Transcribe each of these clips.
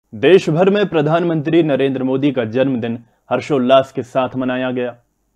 देश भर में प्रधानमंत्री नरेंद्र मोदी का जन्मदिन हर्षोल्लास के साथ मनाया गया।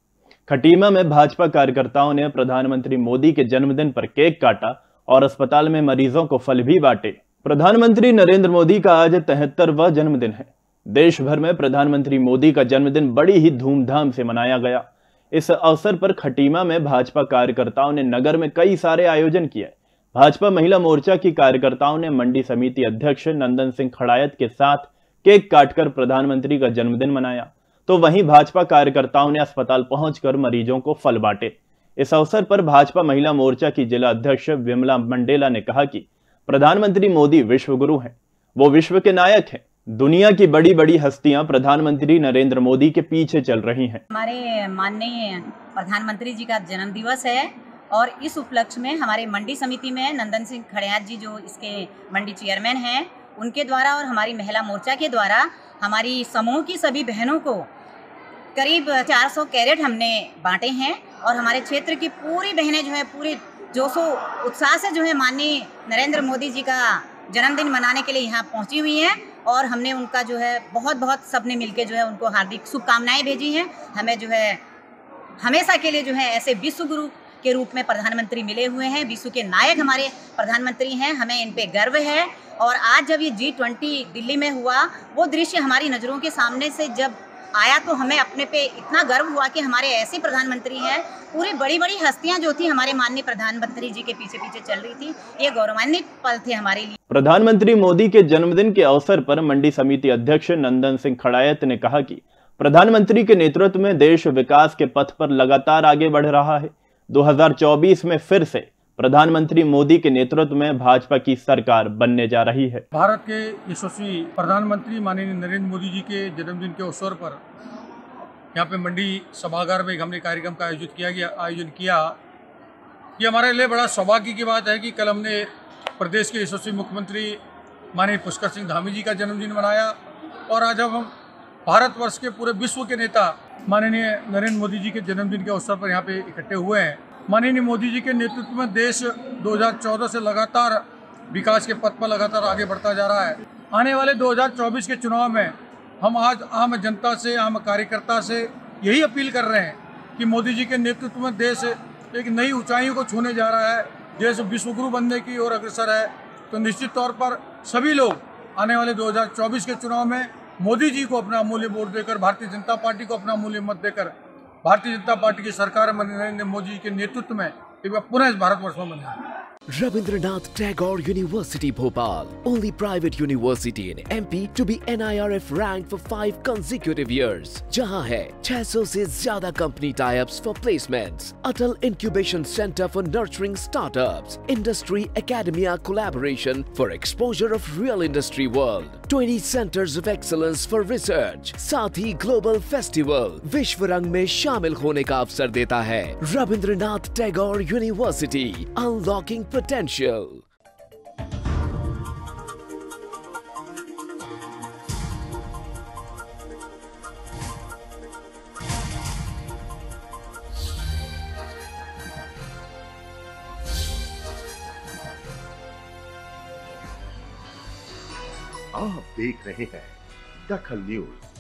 खटीमा में भाजपा कार्यकर्ताओं ने प्रधानमंत्री मोदी के जन्मदिन पर केक काटा और अस्पताल में मरीजों को फल भी बांटे। प्रधानमंत्री नरेंद्र मोदी का आज 73वां जन्मदिन है। देश भर में प्रधानमंत्री मोदी का जन्मदिन बड़ी ही धूमधाम से मनाया गया। इस अवसर पर खटीमा में भाजपा कार्यकर्ताओं ने नगर में कई सारे आयोजन किए। भाजपा महिला मोर्चा की कार्यकर्ताओं ने मंडी समिति अध्यक्ष नंदन सिंह खड़ायत के साथ केक काटकर प्रधानमंत्री का जन्मदिन मनाया, तो वहीं भाजपा कार्यकर्ताओं ने अस्पताल पहुंचकर मरीजों को फल बांटे। इस अवसर पर भाजपा महिला मोर्चा की जिला अध्यक्ष विमला मंडेला ने कहा कि प्रधानमंत्री मोदी विश्व गुरु हैं, वो विश्व के नायक हैं। दुनिया की बड़ी बड़ी हस्तियां प्रधानमंत्री नरेंद्र मोदी के पीछे चल रही हैं। हमारे माननीय प्रधानमंत्री जी का जन्म दिवस है और इस उपलक्ष्य में हमारे मंडी समिति में नंदन सिंह खड़ायत जी जो इसके मंडी चेयरमैन हैं, उनके द्वारा और हमारी महिला मोर्चा के द्वारा हमारी समूह की सभी बहनों को करीब 400 कैरेट हमने बांटे हैं और हमारे क्षेत्र की पूरी बहनें जो है पूरे जोशो उत्साह से जो है माननीय नरेंद्र मोदी जी का जन्मदिन मनाने के लिए यहाँ पहुँची हुई हैं और हमने उनका जो है बहुत सबने मिलकर जो है उनको हार्दिक शुभकामनाएं भेजी हैं। हमें जो है हमेशा के लिए जो है ऐसे विश्व गुरु के रूप में प्रधानमंत्री मिले हुए हैं, विश्व के नायक हमारे प्रधानमंत्री हैं, हमें इन पे गर्व है। और आज जब ये G20 दिल्ली में हुआ, वो दृश्य हमारी नज़रों के सामने से जब आया तो हमें अपने पे इतना गर्व हुआ कि हमारे ऐसे प्रधानमंत्री हैं। पूरी बड़ी बड़ी हस्तियां जो थी हमारे माननीय प्रधानमंत्री जी के पीछे पीछे चल रही थी, ये गौरवान्वित पल थे हमारे लिए। प्रधानमंत्री मोदी के जन्मदिन के अवसर पर मंडी समिति अध्यक्ष नंदन सिंह खड़ायत ने कहा कि प्रधानमंत्री के नेतृत्व में देश विकास के पथ पर लगातार आगे बढ़ रहा है। 2024 में फिर से प्रधानमंत्री मोदी के नेतृत्व में भाजपा की सरकार बनने जा रही है। भारत के यशस्वी प्रधानमंत्री माननीय नरेंद्र मोदी जी के जन्मदिन के अवसर पर यहाँ पे मंडी सभागार में हमने कार्यक्रम का आयोजन किया। ये हमारे लिए बड़ा सौभाग्य की बात है कि कल हमने प्रदेश के यशस्वी मुख्यमंत्री माननीय पुष्कर सिंह धामी जी का जन्मदिन मनाया और आज हम भारतवर्ष के पूरे विश्व के नेता माननीय नरेंद्र मोदी जी के जन्मदिन के अवसर पर यहाँ पे इकट्ठे हुए हैं। माननीय मोदी जी के नेतृत्व में देश 2014 से लगातार विकास के पथ पर लगातार आगे बढ़ता जा रहा है। आने वाले 2024 के चुनाव में हम आज आम जनता से, आम कार्यकर्ता से यही अपील कर रहे हैं कि मोदी जी के नेतृत्व में देश एक नई ऊंचाइयों को छूने जा रहा है, देश विश्वगुरु बनने की ओर अग्रसर है। तो निश्चित तौर पर सभी लोग आने वाले 2024 के चुनाव में मोदी जी को अपना अमूल्य वोट देकर, भारतीय जनता पार्टी को अपना अमूल्य मत देकर भारतीय जनता पार्टी की सरकार नरेंद्र मोदी जी के नेतृत्व में एक बार पुनः इस भारतवर्ष में बने। Rabindranath Tagore University Bhopal, only private university in MP to be NIRF ranked for 5 consecutive years, जहां है 600 से ज्यादा company tie-ups for placements, Atal Incubation Center for nurturing startups, Industry Academia collaboration for exposure of real industry world, 20 centers of excellence for research, साथ ही global festival विश्व रंग में शामिल होने का अवसर देता है। Rabindranath Tagore University, unlocking potential. आप देख रहे हैं दखल न्यूज।